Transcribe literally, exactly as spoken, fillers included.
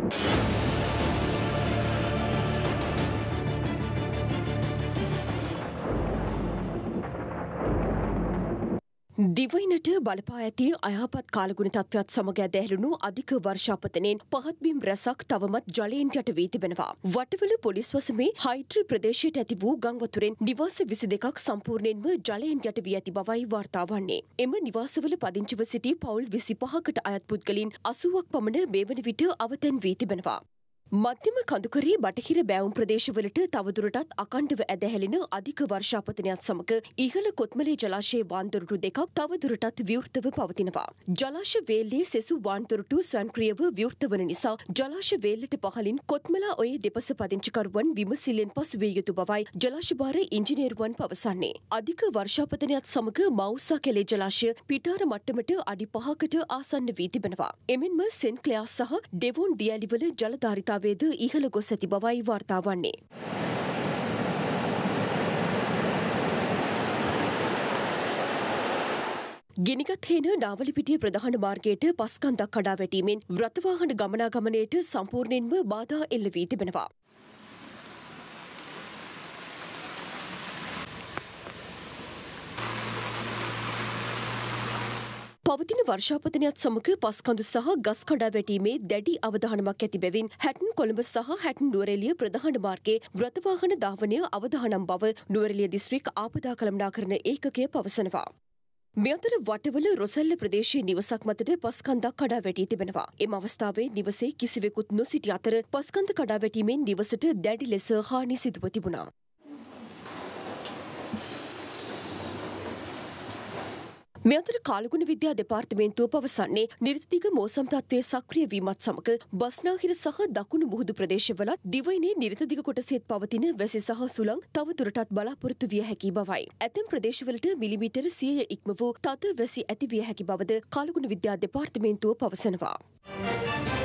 දිවයිනට බලපා ඇති අයහපත් කාලගුණ තත්ත්වයක් සමග ඇදහැළුණු අධික වර්ෂාපතනෙන් පහත්බිම් රැසක් තවමත් ජලයෙන් යට වී තිබෙනවා. වටවල පොලිස් වසමේ හයිට්‍රි ප්‍රදේශයට ඇති වූ ගම් වතුරෙන් නිවාස විසි දෙකක් සම්පූර්ණයෙන්ම ජලයෙන් යට වී ඇති බවයි වාර්තා වන්නේ. එම නිවාසවල පදිංචිව සිටි පවුල් විසිපහකට අයත් පුද්ගලයන් අසූවක් පමණ මේ වන විට අවතැන් වී තිබෙනවා. මධ්‍යම කඳුකරී බටහිර බෑවුම් ප්‍රදේශවලට තවදුරටත් අකණ්ඩව ඇදහැලෙන අධික වර්ෂාපතනයත් සමග ඉහළ කොත්මලේ ජලාශයේ වාන්දොරටු දෙකක් තවදුරටත් විවෘතව පවතිනවා. ජලාශ වේල්ලේ සෙසු වාන්දොරටු ස්වයංක්‍රීයව විවෘත වන නිසා ජලාශ වේල්ලට පහළින් කොත්මලා ඔයේ දෙපස පදිංචිකරුවන් විමසිල්ලෙන් පසු විය යුතු බවයි ජලාශ භාර ඉංජිනේරුවන් පවසන්නේ. අධික වර්ෂාපතනයත් සමග මවුස්සා කැලේ ජලාශය පිටාර මට්ටමට අඩි පහකට ආසන්න වී තිබෙනවා. එමෙන්ම සෙන්ට් ක්ලෙයාස් සහ ඩෙවොන් දියැලිවල ජලධාරිතා වේද ඉහළ ගොස් ඇති බවයි වාර්තා වන්නේ. ගිනිගත් හේන නාවලපිටිය ප්‍රධාන මාර්ගයට පස්කන්දක් කඩා වැටීමෙන් රථවාහන ගමනාගමනයට සම්පූර්ණයෙන්ම බාධා එල්ල වී තිබෙනවා. පවතින වර්ෂාපතනයත් සමග පස්කඳු සහ ගස් කඩා වැටීමේ දැඩි අවධානමක් ඇති බැවින් හැටන් කොළඹ සහ හැටන් නුවරඑළිය ප්‍රධාන මාර්ගයේ රථවාහන ධාවනය අවදානම් බව නුවරඑළිය දිස්ත්‍රික් ආපදා කළමනාකරණ ඒකකය පවසනවා. මේ අතර වටවල රොසැල්ල ප්‍රදේශයේ නිවසක් මතට පස්කන්දක් කඩා වැටී තිබෙනවා. එම අවස්ථාවේ නිවසේ කිසිවෙකුත් නොසිටි අතර පස්කන්ද කඩා වැටීමෙන් නිවසට දැඩි ලෙස හානි සිදුව තිබුණා. මේ අතර කාලගුණ විද්‍යා දෙපාර්තමේන්තුව පවසන්නේ නිර්තිදිග මෝසම් තත්ත්වයේ සක්‍රිය වීමත් සමග බස්නාහිර සහ දකුණු මුහුදු ප්‍රදේශවලත් දිවයිනේ නිර්තිදිග කොටසෙත් පවතින වැසි සහ සුළං තවදුරටත් බලාපොරොත්තු විය හැකි බවයි. ඇතැම් ප්‍රදේශවලට මිලිමීටර් සියය ඉක්ම වූ තද වැසි ඇති විය හැකි බවද කාලගුණ විද්‍යා දෙපාර්තමේන්තුව පවසනවා.